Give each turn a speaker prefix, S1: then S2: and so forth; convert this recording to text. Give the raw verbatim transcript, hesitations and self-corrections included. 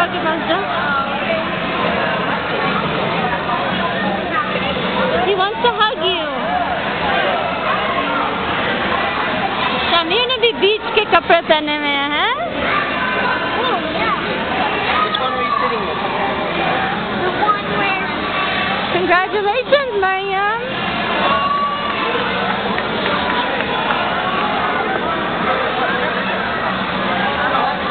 S1: पापा के पास जाओ। He wants to hug you. Shamir ने भी बीच के कपड़े पहने हुए हैं। Congratulations, Maria.